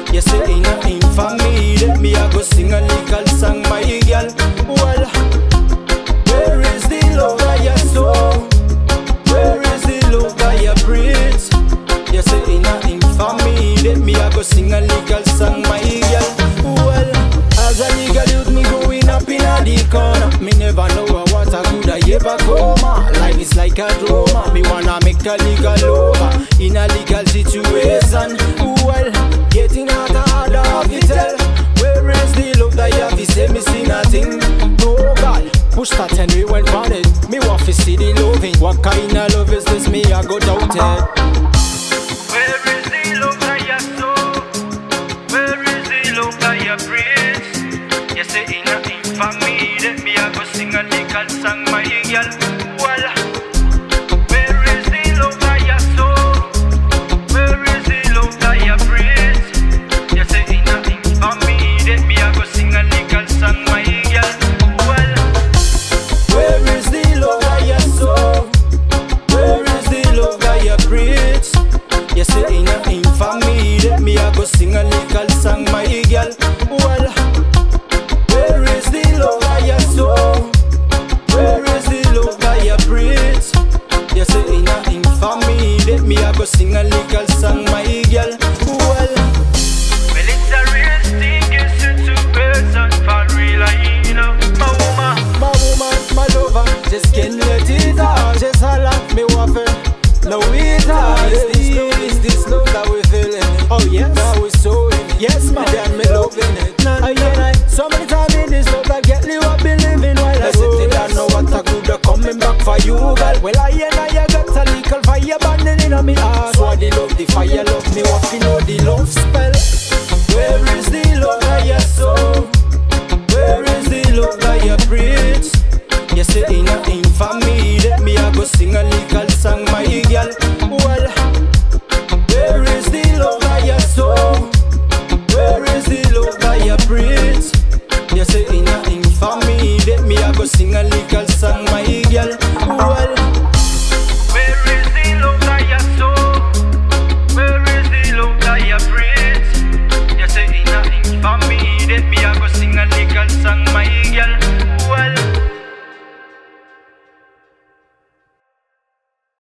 You say ain't nothing for me, let me I go sing a little song, my girl. Well, where is the love that you sow? Where is the love that you breathe? You say ain't nothing for me, let me I go sing a little song, my girl. Well, as a legal youth, me growing up in a the corner. Me never know what I could I ever come. Life is like a drama. Me wanna make a legal over in a legal situation. Well, getting harder of it tell. Where is the love that you have? You say me see nothing. No God, push that and we went on it. Me want to see the loving. What kind of love is this? Me I go doubt it. Where is the love that you sow? Where is the love that you breathe? You say ain't nothing for me, let me I go sing a little song, my girl. Well, where is the love that you sow? Where is the love that you breathe? You say ain't nothing for me, let me I go sing a little song, my girl. Well, where is the love that you sow? Where is the love that you breathe? You say ain't nothing for me, let me I go sing a little song, my girl. Well, where is the love that you sow? Where is the love that you breathe? You say ain't nothing for me, let me I go sing a little song, my girl. Well, it's a real thing, it's a two-person for real, you know. my woman, my lover, just can't let it out. Just holla, me waffle, no it out. Is this love that we feeling? Oh yes, now we so in it. Yes, my damn, me loving it. So many times in this love that get you up believing while I sit it. I know what I could have coming back for you, girl. Well, I got a little fire burning in me heart. So I love the fire, love me what you know the love spell. Where is the love that you sow? Where is the love that you breathe? You say ain't nothing for me, let me I go sing a little song, my girl.